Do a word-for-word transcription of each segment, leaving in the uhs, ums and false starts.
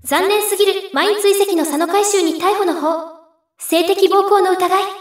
残念すぎるマイン追跡の佐野海舟に逮捕の報。性的暴行の疑い。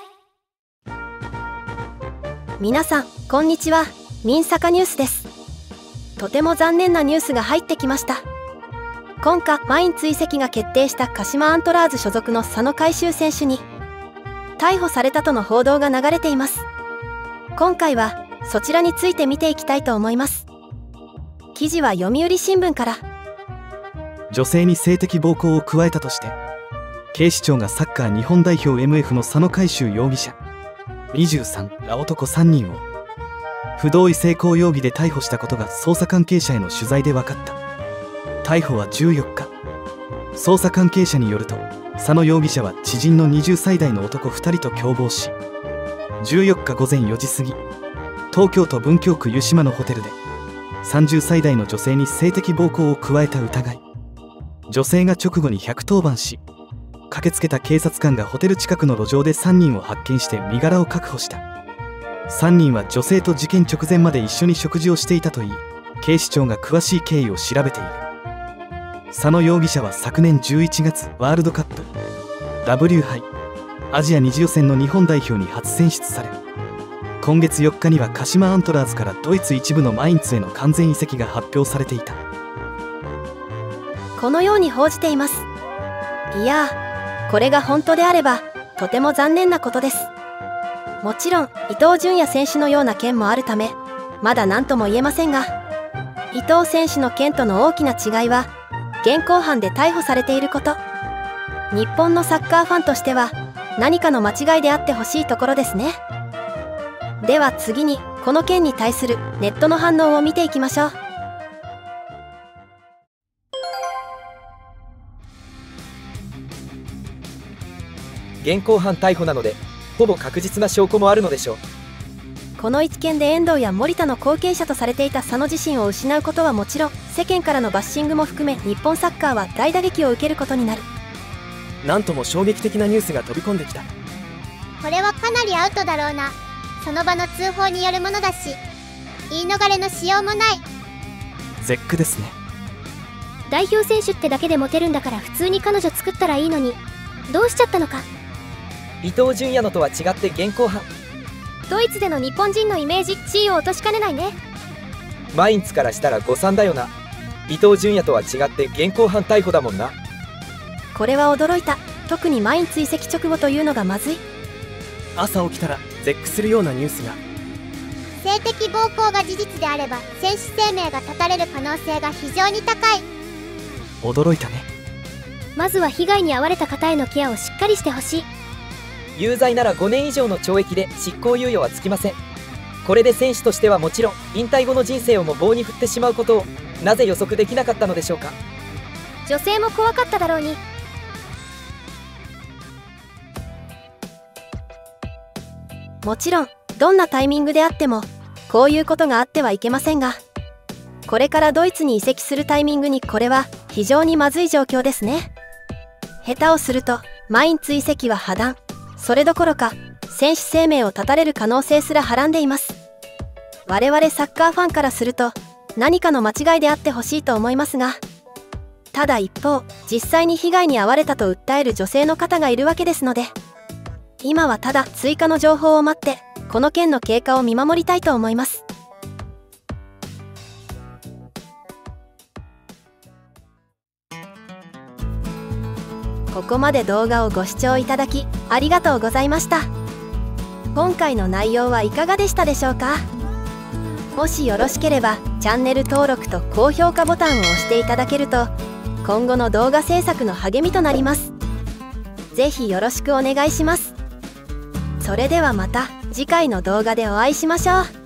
皆さんこんにちは。民坂ニュースです。とても残念なニュースが入ってきました。今夏マイン追跡が決定した鹿島アントラーズ所属の佐野海舟選手に逮捕されたとの報道が流れています。今回はそちらについて見ていきたいと思います。記事は読売新聞から。 女性に性的暴行を加えたとして警視庁がサッカー日本代表 エムエフ の佐野海舟容疑者にじゅうさんら男さんにんを不同意性交容疑で逮捕したことが捜査関係者への取材で分かった。逮捕はじゅうよっか。捜査関係者によると佐野容疑者は知人のにじゅっさい代の男ふたりと共謀しじゅうよっかごぜんよじ過ぎ東京都文京区湯島のホテルでさんじゅっさい代の女性に性的暴行を加えた疑い。女性が直後にひゃくとおばんし駆けつけた警察官がホテル近くの路上でさんにんを発見して身柄を確保した。さんにんは女性と事件直前まで一緒に食事をしていたといい警視庁が詳しい経緯を調べている。佐野容疑者は昨年じゅういちがつワールドカップ ダブリュー 杯アジア二次予選の日本代表に初選出され今月よっかには鹿島アントラーズからドイツ一部のマインツへの完全移籍が発表されていた。 このように報じています。いやー、これが本当であればとても残念なことです。もちろん伊東純也選手のような件もあるためまだ何とも言えませんが、伊東選手の件との大きな違いは現行犯で逮捕されていること。日本のサッカーファンとしては何かの間違いであってほしいところですね。では次にこの件に対するネットの反応を見ていきましょう。 現行犯逮捕なのでほぼ確実な証拠もあるのでしょう。 この一件で遠藤や森田の後継者とされていた佐野自身を失うことはもちろん、世間からのバッシングも含め日本サッカーは大打撃を受けることになる。 なんとも衝撃的なニュースが飛び込んできた。 これはかなりアウトだろうな。その場の通報によるものだし言い逃れのしようもない。 絶句ですね。 代表選手ってだけでモテるんだから普通に彼女作ったらいいのにどうしちゃったのか。 伊東純也のとは違って現行犯。 ドイツでの日本人のイメージ地位を落としかねないね。 マインツからしたら誤算だよな。伊東純也とは違って現行犯逮捕だもんな。 これは驚いた。特にマイン追跡直後というのがまずい。 朝起きたら絶句するようなニュースが。 性的暴行が事実であれば選手生命が絶たれる可能性が非常に高い。 驚いたね。 まずは被害に遭われた方へのケアをしっかりしてほしい。 有罪ならごねん以上の懲役で執行猶予はつきません。これで選手としてはもちろん引退後の人生をも棒に振ってしまうことをなぜ予測できなかったのでしょうか。 女性も怖かっただろうに。 もちろんどんなタイミングであってもこういうことがあってはいけませんが、これからドイツに移籍するタイミングにこれは非常にまずい状況ですね。下手をするとマインツ移籍は破談、それどころか選手生命を絶たれる可能性すらはらんでいます。我々サッカーファンからすると何かの間違いであってほしいと思いますが、ただ一方実際に被害に遭われたと訴える女性の方がいるわけですので、今はただ追加の情報を待ってこの件の経過を見守りたいと思います。ここまで動画をご視聴いただきありがとうございました。今回の内容はいかがでしたでしょうか。もしよろしければチャンネル登録と高評価ボタンを押していただけると今後の動画制作の励みとなります。ぜひよろしくお願いします。それではまた次回の動画でお会いしましょう。